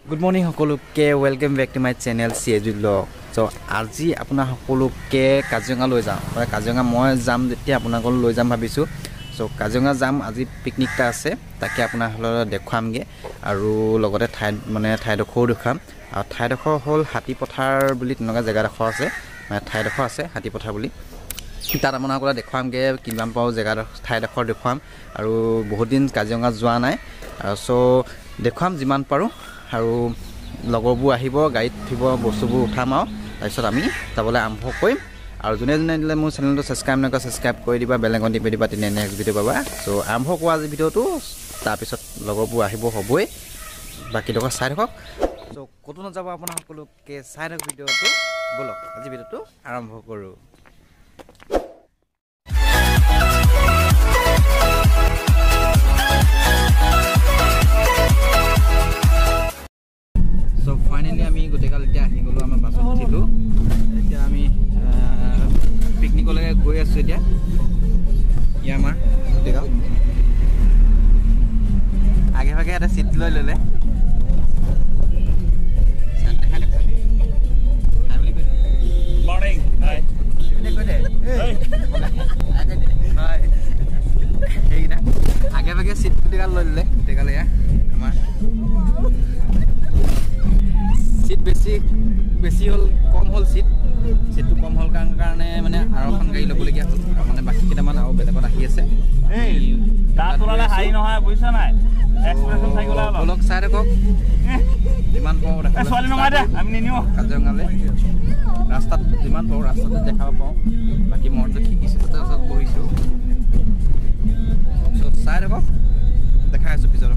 Good morning সকলোকে welcome back to my channel CAG vlog. So আজি আপোনাৰ সকলোকে কাজিৰঙা লৈ যাম মানে কাজিৰঙা মই যাম যেতিয়া আপোনাকল লৈ যাম ভাবিছো so কাজিৰঙা যাম আজি পিকনিকটা আছে তাকে আপোনাহলৰ দেখুৱামগে আৰু লগতে ঠাইডখৰ দেখাম আৰু ঠাইডখৰ হল হাতী পথাৰ বুলি তেনেকা জেগাডখৰ আছে মানে ঠাইডখৰ আছে হাতী পথাৰ বুলি তাত আপোনাকল দেখুৱামগে কিমান পাও জেগা ঠাইডখৰ দেখুৱাম আৰু বহুত দিন কাজিৰঙা যোৱা নাই so দেখুৱাম যিমান পাৰো আৰু লগৰবোৰ আহিব গাড়ীত থিব বস্তুবোৰ উঠাম আৰু তাৰপিছত আমি যাবলৈ আৰম্ভ কৰিম আৰু যোনে দিলে মোৰ চেনেলটো সাবস্ক্ৰাইব নকৰা সাবস্ক্ৰাইব কৰি দিবা বেল আইকন টিপি দিবা তেনে নেক্সট ভিডিও পাবা সো আৰম্ভ কৰা আজি ভিডিওটো তাৰপিছত লগৰবোৰ আহিব হ'বই বাকি ডক চাই থাকক সো কতো না যাব আপোনাক সকলোকে চাই থাকক ভিডিওটো বলক আজি ভিডিওটো আৰম্ভ কৰো So finally আমি গটেকাল এতিয়া আহি গলো আমাৰ বাছত উঠিলো এতিয়া আমি পিকনিকলৈ গৈ আছো এতিয়া ইয়া আমাৰ গটেকাল আগে ভাগে এটা সিট লৈ ললে Morning. Hi. Hi. Hey na আগে ভাগে সিট গটেকাল লৈ ললে গটেকাল ইয়া আমাৰ সিট বেছি হল কম হল সিটটো কম হল কাৰণে মানে আৰখন গাড়ী লবলগীয়া হল মানে বাকি কেইটামান আৰু বেলেগত আহি আছে এই দাতলালে হাই নহয় বুইছা নাই এক্সপ্ৰেছন সাইকেল আলো ব্লগ চাই থাকক যিমান পাও দেখা সলি নমাই দে আমি নিনিও কাজিৰঙালে ৰাস্তাত যিমান পাও ৰাস্তাতে দেখাব পাও বাকি মই তো শিকিছো তাতে সব বহিছো সব চাই থাকক দেখাই আছো পিছৰ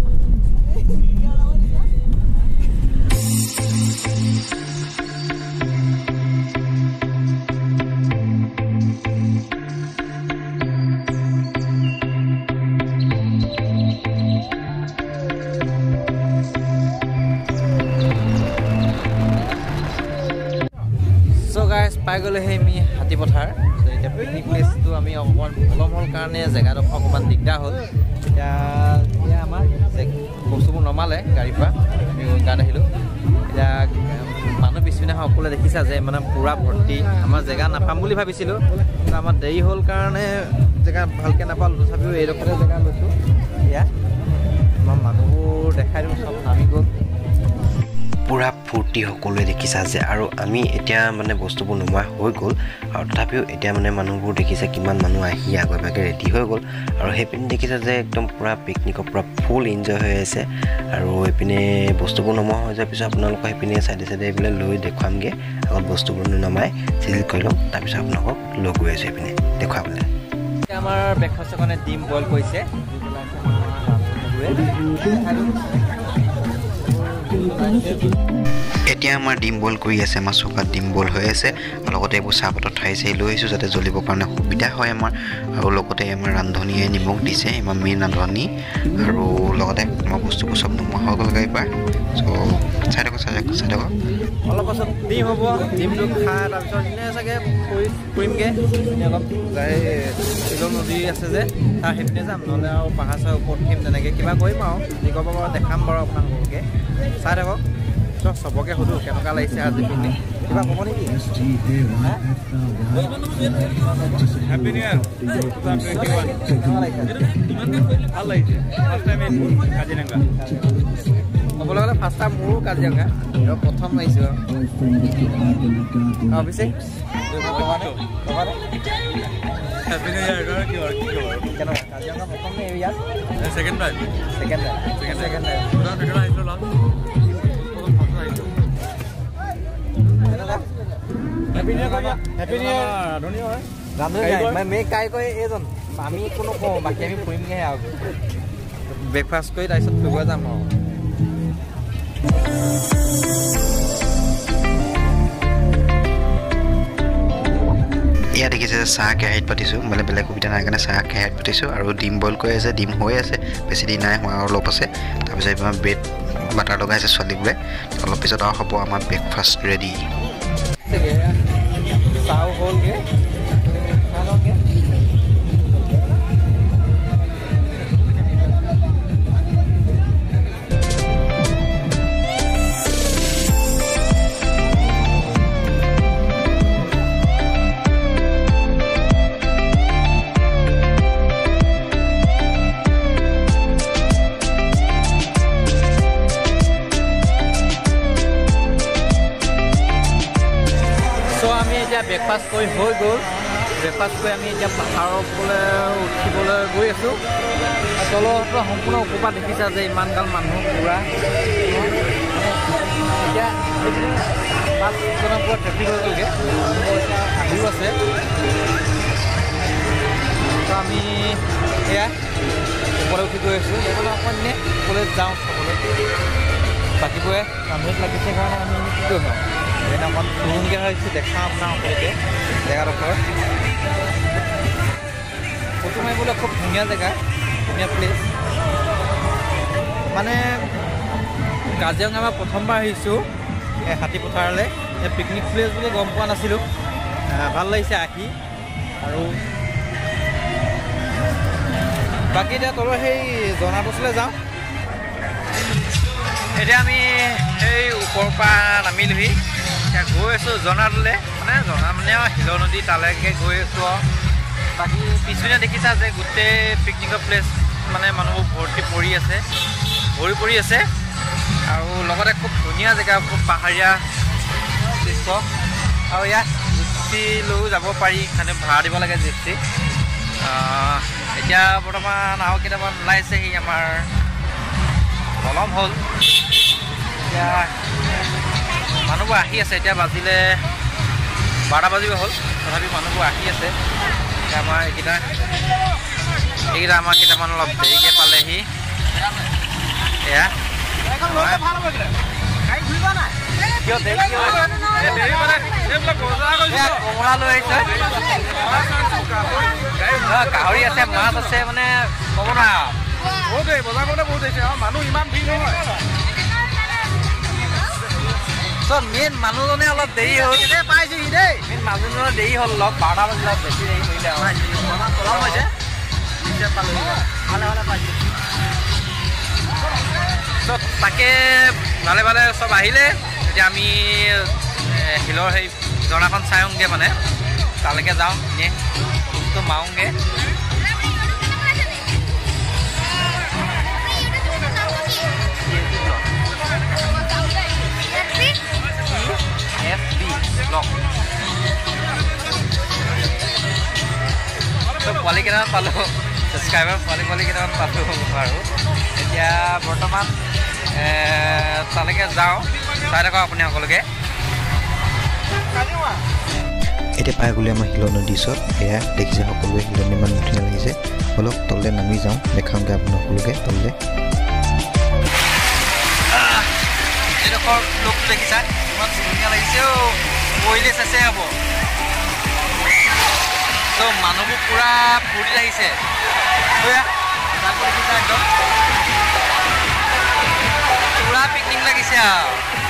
So guys, পাই গলে হেমি হাতী পথাৰ এতিয়া পিকনিক প্লেসটো আমি অকমান অলম হল কাৰণে জেগাটো অকমান দিগদাৰ হল এতিয়া আমাৰ বস্তুবোৰ নমালে গাড়ীৰ পৰা আমি গান আহিলো এতিয়া মানুহ পিছপিনে সকলোৱে দেখিছা যে মানে পুৰা ভৰ্তি আমাৰ জেগা নাপাম বুলি ভাবিছিলো কিন্তু আমাৰ দেৰি হল কাৰণে জেগা ভালকে নাপালো তথাপিও এইডোখৰতে জেগা লৈছো এতিয়া আমাৰ মানুহবোৰ দেখাই দিওঁ সব নামি গ'ল পুৰা ফূৰ্তি সকলোৱে দেখিছা যে আৰু আমি এতিয়া মানে বস্তুবোৰ নমা হৈ গ'ল আৰু তথাপিও এতিয়া মানে মানুহবোৰ দেখিছে কিমান মানুহ আহি আগৰভাগে ৰেডি হৈ গ'ল আৰু হেপিন দেখিছা যে একদম পুৰা পিকনিকৰ পুৰা ফুল এনজয় হৈ আছে আৰু এইপিনে বস্তুবোৰ নমা হৈ যোৱাৰ পিছত আপোনালোকক হেপিনে চাইডে চাইডে এইবিলাক লৈ দেখুৱামগে আগত বস্তুবোৰ নমাই চিজিল কৰি ল'ম তাৰপিছত আপোনালোকক লৈ গৈ আছোঁ এইপিনে দেখুৱাবলৈ আমাৰ ব্ৰেকফাষ্টৰ কাৰণে ডিম বইল কৰিছে এতিয়া আমাৰ ডিম বইল কৰি আছে আমাৰ চকাত ডিম বইল হৈ আছে আৰু লগতে এইবোৰ চাহপাতত ঠাইছে লৈ আহিছোঁ যাতে জ্বলিবৰ কাৰণে সুবিধা হয় আমাৰ আৰু লগতে আমাৰ ৰান্ধনীয়ে নিমখ দিছে আমাৰ মেইন ৰান্ধনী আৰু লগতে আমাৰ বস্তুবোৰ চব নোমোৱা হৈ গ'ল গাড়ীৰ পৰা চ' চাই থাকক অলপ পাছত ডিম হ'ব ডিমটো খাই তাৰপিছত এনে চাগে ফুৰিমগৈ অলপ শিলৰ নদী আছে যে তাৰ সেইপিনে যাম নহ'লে আৰু পাহাৰ চাহাৰ ওপৰত উঠিম তেনেকৈ কিবা কৰিম আৰু যি ক'ব বাৰু দেখাম বাৰু আপোনালোককে চাই থাকক সবকে সুধো কেনেকুৱা লাগিছে আজি পিকনিক কিবা ক'ব নেকি হ্যাপি নিউ ইয়ার ভাল লাগিছে ফার্স্ট টাইম কাজিৰঙা ক'বলৈ গ'লে ফাৰ্ষ্ট টাইম মোৰো কাজিৰঙা প্ৰথম আহিছোঁ অভিষেক হ্যাপি নিউ ইয়ার কেনেকুৱা কাজিৰঙা প্ৰথম নে ইয়াত সেকেন্ড টাইম ছেকেণ্ড টাইম পুৰা ভিডিও আহিলো লং হেপী নিউ ইয়াৰ ৰান্ধনী মে কাই কয় এইজন আমি কোনো কওঁ বাকী আমি ফুৰিমগৈ আৰু ব্ৰেকফাষ্ট কৰি তাৰপিছত ফুৰিব যাম আৰু ইয়াত দেখিছে যে চাহ কেৰাহীত পাতিছোঁ মানে বেলেগ সুবিধা নাই কাৰণে চাহ কেৰাহীত পাতিছোঁ আৰু ডিম বইল কৰি আছে ডিম হৈ আছে বেছি দিন নাই হোৱা অলপ আছে তাৰপিছত আমাৰ ব্ৰেড বাটাৰ লগাইছে ছোৱালীবোৰে অলপ পিছত আৰু হ'ব আমাৰ ব্ৰেকফাষ্ট ৰেডি চাহ হ'লগৈ ব্ৰেকফাষ্ট কৰি হৈ গ'ল ব্ৰেকফাষ্ট কৰি আমি এতিয়া পাহাৰৰ ওপৰলৈ উঠিবলৈ গৈ আছোঁ তলত সম্পূৰ্ণ ওপৰপৰা দেখিছা যে ইমানগাল মানুহ পূৰা এতিয়া বাছখনৰ পৰা ট্ৰেফিক হৈ গ'লগৈ আহিও আছে তো আমি এয়া ওপৰলৈ উঠি গৈ আছোঁ সেইকাৰণে অকণ এনে ওপৰলৈ যাওঁ চাবলৈ বাকীবোৰে কামত লাগিছে কাৰণে আমি কি কৰিম আৰু সেইদিনা অকণ নতুনকৈ আহিছোঁ দেখাওঁ আপোনাৰ সকলোকে জেগাডোখৰ ফটো মাৰিবলৈ খুব ধুনীয়া জেগা ধুনীয়া প্লেচ মানে কাজিৰঙা মই প্ৰথমবাৰ আহিছোঁ এই হাতীপথাৰলৈ এই পিকনিক প্লেচ বুলি গম পোৱা নাছিলোঁ ভাল লাগিছে আহি আৰু বাকী এতিয়া তলৰ সেই জনাটোচলৈ যাওঁ এতিয়া আমি সেই ওপৰৰ পৰা নামিলোহি এতিয়া গৈ আছোঁ জনাটোলৈ মানে জনা মানে শিলৰ নদী তালৈকে গৈ আছোঁ আৰু বাকী পিছপিনে দেখিছা যে গোটেই পিকনিকৰ প্লেচ মানে মানুহবোৰ ভৰ্তি পৰি আছে ভৰি পৰি আছে আৰু লগতে খুব ধুনীয়া জেগা খুব পাহাৰীয়া দৃশ্য আৰু ইয়াত জিপচি লৈও যাব পাৰি খালি ভাড়া দিব লাগে জিপচি এতিয়া বৰ্তমান আৰু কেইটামান ওলাইছেহি আমাৰ পলম হ'ল এতিয়া মানুহবোৰ আহি আছে এতিয়া বাজিলে 12টা বাজিব হ'ল তথাপি মানুহবোৰ আহি আছে এতিয়া আমাৰ এইকেইটা আমাৰ কেইটামান অলপ দেৰিকৈ পালেহি এয়া কমলা লৈ আহিছে গাহৰি আছে মাছ আছে মানে ক'ব নোৱাৰা বজাৰ কৰোঁতে বহুত হৈছে আৰু মানুহ ইমান ভিৰ নহয় ত' মেইন মানুহজনে অলপ দেৰি হ'ল পাইছেহি দেই মেইন মানুহজনৰ দেৰি হ'ল অলপ 12টা বাজিলে বেছি দেৰি কৰিলে আৰু হৈছে ত' তাকে ভালে ভালে চব আহিলে এতিয়া আমি শিলৰ সেই ঝৰ্ণাখন চাওঁগৈ মানে তালৈকে যাওঁ এনেই বস্তু মাৰোঁগৈ পোৱালি কেইটামান পালোঁ ছাবস্ক্ৰাইবাৰ পোৱালি কেইটামান পালোঁ আৰু এতিয়া বৰ্তমান তালৈকে যাওঁ চাই থাকক আপুনি সকলোকে এতিয়া পাই গ'লে আমাৰ শিলৰ নদীৰ ওচৰত এয়া দেখিছে সকলোৱে শিলৰ ইমান ধুনীয়া লাগিছে অলপ তললৈ নামি যাওঁ দেখাওঁগৈ আপুনি সকলোকে তললৈ এইডোখৰ লোকটো দেখিছা ইমান ধুনীয়া লাগিছে পৰিলে চেচে হ'ব ত' মানুহবোৰ পূৰা ফূৰ্তি লাগিছে দেখিছা একদম পূৰা পিকনিক লাগিছে আৰু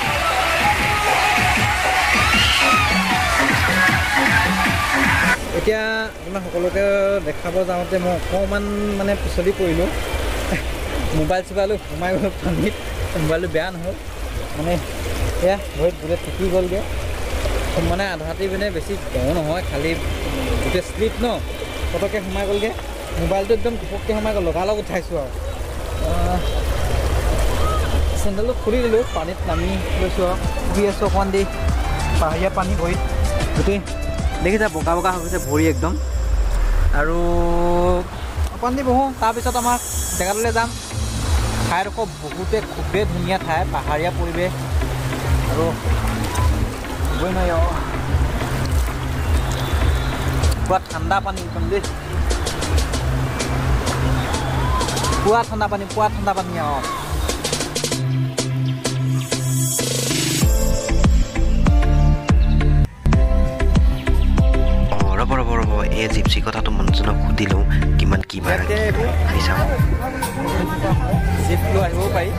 এতিয়া আপোনাৰ সকলোকে দেখাব যাওঁতে মই অকণমান মানে পিছলি পৰিলোঁ মোবাইল চোবাইলো সোমাই গ'ল পানীত মোবাইলটো বেয়া নহ'ল মানে এয়া ভৰিত গোটেই টিকি গ'লগৈ মানে আধাটি পিনে বেছি দ নহয় খালি গোটেই স্লিপ ন পটককৈ সোমাই গ'লগৈ মোবাইলটো একদম ঘপককৈ সোমাই গ'ল লগালগ উঠাইছোঁ আৰু চেণ্ডেলটো খুলি দিলোঁ পানীত নামি লৈছোঁ আৰু শুই আছোঁ অকণমান দেৰি পাহাৰীয়া পানী ভৰিত গোটেই দেখিছে বগা বগা হৈ গৈছে ভৰি একদম আৰু অকণমান দেৰি বহোঁ তাৰপিছত আমাৰ জেগাটোলৈ যাম ঠাইডোখৰ খুবেই ধুনীয়া ঠাই পাহাৰীয়া পৰিৱেশ আৰু হ'বই নোৱাৰি আৰু পুৰা ঠাণ্ডা পানী একদম দেই পুৰা ঠাণ্ডা পানী আৰু ৰ'ব এই জিপচি কথাটো মানুহজনক সুধি লওঁ কিমান কি ভাড়া চাওঁ জিপ লৈ আহিবও পাৰি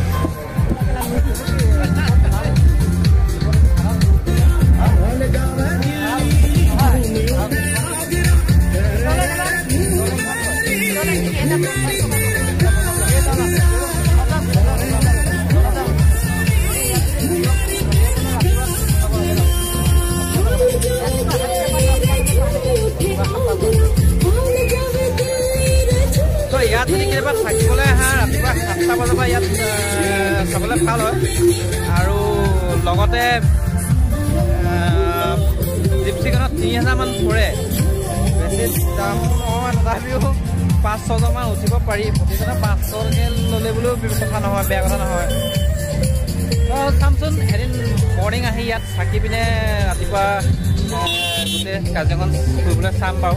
ইয়াত যদি কেতিয়াবা থাকিবলৈ আহা ৰাতিপুৱা 7টা বজাৰ পৰা ইয়াত চাবলৈ ভাল হয় আৰু লগতে জিপচিখনত 3000 মান পৰে বেছি দাম নহয় তথাপিও 5-6জন মান উঠিব পাৰি প্ৰতিজনে 500কে ল'লে বুলিও কথা নহয় বেয়া কথা নহয় চামচোন এদিন মৰ্ণিং আহি ইয়াত থাকি পিনে ৰাতিপুৱা গোটেই কাজিৰঙাখন ফুৰিবলৈ চাম বাৰু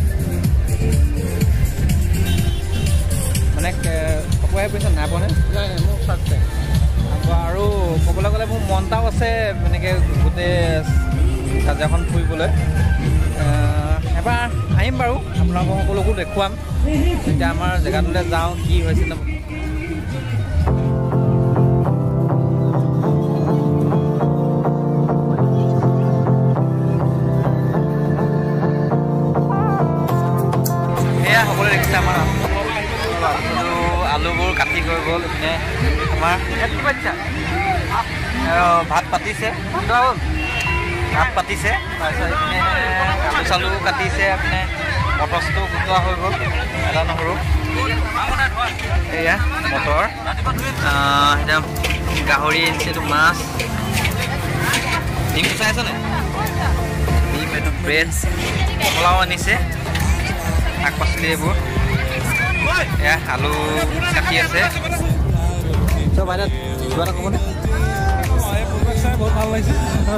মানে সকলোৱে পইচা নাই পোৱা মোৰ চাইছে আৰু ক'বলৈ গ'লে মোৰ মন এটাও আছে এনেকৈ গোটেই কাজিৰঙাখন ফুৰিবলৈ এবাৰ আহিম বাৰু আপোনালোকক সকলোকো দেখুৱাম এতিয়া আমাৰ জেগাটোলৈ যাওঁ কি হৈছিল এয়া সকলোৱে দেখিছে আমাৰ আলুবোৰ কাটি গৈ গ'ল ইপিনে আমাৰ ভাত পাতিছে ভাত পাতিছে তাৰপিছত ইপিনে আলু চালু কাটিছে ইপিনে মটৰটো গোটোৱা হৈ গ'ল আদা নহৰু এয়া মটৰ এতিয়া গাহৰি আনিছে এইটো মাছ ডিম গুচাই আছেনে ডিম এইটো ব্ৰেড কমলাও আনিছে শাক পাচলি এইবোৰ এয়া আলু কাটি আছে চ' বাইদেউ কিবা এটা ক'বনে বহুত ভাল লাগিছে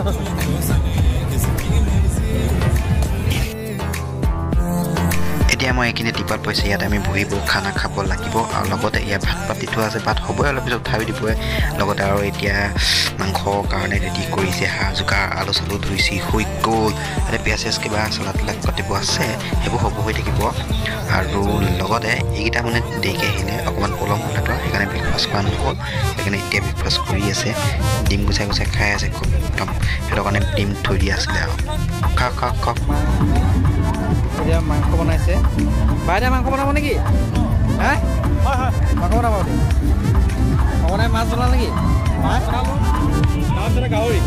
এতিয়া মই এইখিনি টিপত পইচা ইয়াত আমি বহিব খানা খাব লাগিব আৰু লগতে ইয়াত ভাত পাতি থোৱা আছে ভাত হ'বই অলপ পিছত উঠাই দিবই লগতে আৰু এতিয়া মাংসৰ কাৰণে ৰেডি কৰিছে হাঁহ জোকাৰ আলু চালু ধুইছে হৈ গ'ল এতিয়া পিঁয়াজ চিয়াজ কিবা চালাড তালাড কাটিব আছে সেইবোৰ হ'ব হৈ থাকিব আৰু লগতে এইকেইটা মানে দেৰিকৈ আহিলে অকণমান পলম হ'লেতো সেইকাৰণে ব্ৰেকফাষ্ট কৰা নহ'ল সেইকাৰণে এতিয়া ব্ৰেকফাষ্ট কৰি আছে ডিম গুচাই গুচাই খাই আছে খুব একদম সেইটো কাৰণে ডিম থৈ দিয়া আছিলে আৰু খাওক খাওক খাওক এতিয়া মাংস বনাইছে বাইদেউ মাংস বনাব নেকি হা হয় মাংস বনাব দেই বনাই মাছ বনাল নেকি মাছ বনালোঁ গাহৰি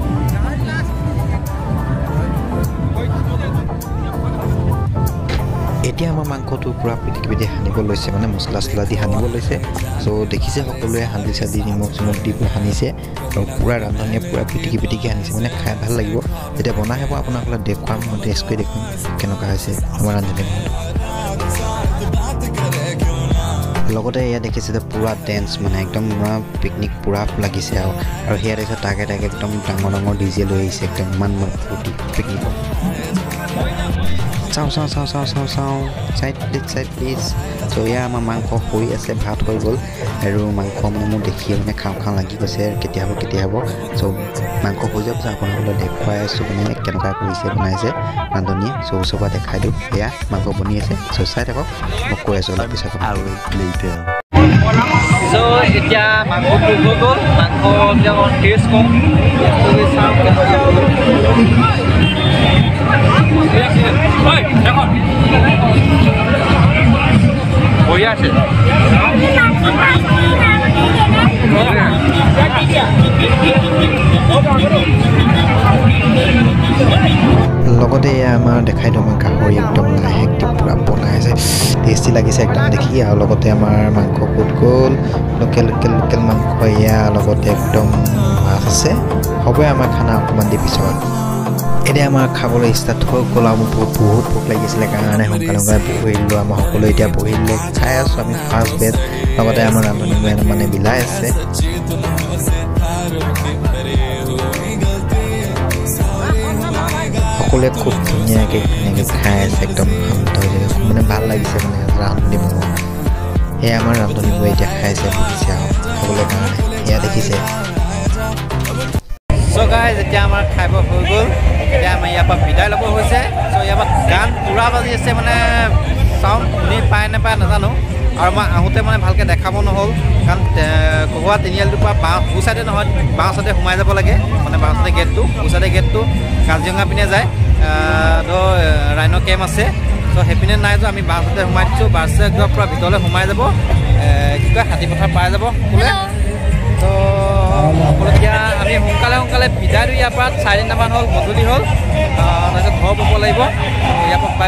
এতিয়া আমাৰ মাংসটো পূৰা পিটিকি সানিব লৈছে মানে মছলা চছলা দি সানিব লৈছে চ' দেখিছে সকলোৱে হালধি চালধি নিমখ চিমখ দি সানিছে আৰু পূৰা ৰান্ধনীয়ে পূৰা পিটিকি সানিছে মানে খাই ভাল লাগিব যেতিয়া বনাই হ'ব আপোনালোকে দেখুৱাম মই টেষ্ট কৰি দেখুৱাম কেনেকুৱা হৈছে আমাৰ ৰান্ধনী লগতে এয়া দেখিছে যে পূৰা ডেন্স মানে একদম পিকনিক পূৰা লাগিছে আৰু সেয়া দেখিছে তাকে একদম ডাঙৰ ডাঙৰ ডিজে লৈ আহিছে একদম ইমান ফূৰ্তি পিকনিকত চাওঁ চাইড প্লিজ চ' এয়া আমাৰ মাংস হৈ আছে ভাত হৈ গ'ল আৰু মাংস মানে মোৰ দেখিয়ে মানে খাওঁ লাগি গৈছে কেতিয়া হ'ব চ' মাংস হৈ যোৱাৰ পিছত আপোনালোকক দেখুৱাই আছোঁ মানে কেনেকুৱা কৰিছে বনাইছে ৰান্ধনীয়ে চ' ওচৰৰ পৰা দেখাই দিওঁ এয়া মাংস বনি আছে চ' চাই থাকক মই কৈ আছোঁ অলপ পিছত আৰু চ' এতিয়া মাংসটো হৈ গ'ল মাংস টেষ্ট কম চাওঁ বঢ়িয়া আছে লগতে এয়া আমাৰ দেখাই দিওঁ মই গাহৰি একদম লাহেকৈ পূৰা বনাই আছে টেষ্টি লাগিছে একদম দেখি আৰু লগতে আমাৰ মাংস ক'ত গ'ল লোকেল মাংস এয়া লগতে একদম মাছ আছে হ'বই আমাৰ খানা অকণমান দি পিছত এতিয়া আমাৰ খাবলৈ ষ্টাৰ্ট হৈ গ'ল আৰু মোৰ বহুত ভোক লাগিছিলে কাৰণে সোনকালে বহিলোঁ আমাৰ সকলোৱে এতিয়া বহিলে খাই আছোঁ আমি ফাৰ্ষ্ট বেড লগতে আমাৰ ৰান্ধনী মানে বিলাই আছে সকলোৱে খুব ধুনীয়াকৈ খাই আছে একদম শান্ত হৈ মানে ভাল লাগিছে মানে ৰান্ধনী মোৰ সেয়া আমাৰ ৰান্ধনীবোৰে এতিয়া খাইছে বহিছে আৰু খাবলৈ কাৰণে সেয়া দেখিছে চ' গাইজ এতিয়া আমাৰ খাই হৈ গ'ল এতিয়া আমাৰ ইয়াৰ পৰা বিদায় ল'ব হৈছে চ' ইয়াৰ পৰা গান পূৰা বাজি আছে মানে চাউণ্ড শুনি পায় নাপায় নাজানো আৰু মই আহোঁতে মানে ভালকৈ দেখাব নহ'ল কাৰণ কহোৱা তিনিআলিটোৰ পৰা সোঁ চাইডে নহয় বাওঁ চাইডে সোমাই যাব লাগে মানে বাওঁ চাইডে গেটটো সোঁ চাইডে গেটটো কাজিৰঙা পিনে যায় তো ৰাইন' কেম্প আছে চ' সেইপিনে নাই যোৱা আমি বাওঁ চাইডে সোমাই দিছোঁ বাছ একদম পূৰা ভিতৰলৈ সোমাই যাব কি কয় হাতী পথাৰ পাই যাব সকলোৱে তো সকলোকে আমি সোনকালে বিদায় দিওঁ ইয়াৰ পৰা 4 দিনমান হ'ল গধূলি হ'ল তাৰপিছত ঘৰ পাব লাগিব ইয়াৰ পৰা